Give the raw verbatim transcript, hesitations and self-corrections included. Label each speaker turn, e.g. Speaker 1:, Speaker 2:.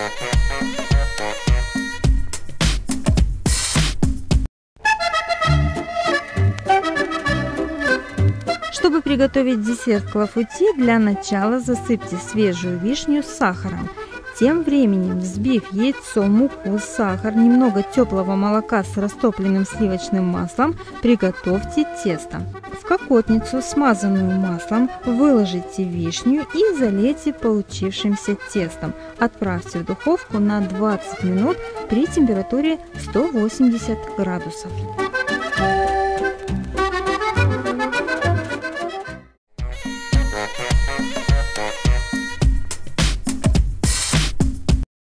Speaker 1: Чтобы приготовить десерт клафути, для начала засыпьте свежую вишню сахаром. Тем временем, взбив яйцо, муку, сахар, немного теплого молока с растопленным сливочным маслом, приготовьте тесто. В кокотницу, смазанную маслом, выложите вишню и залейте получившимся тестом. Отправьте в духовку на двадцать минут при температуре сто восемьдесят градусов.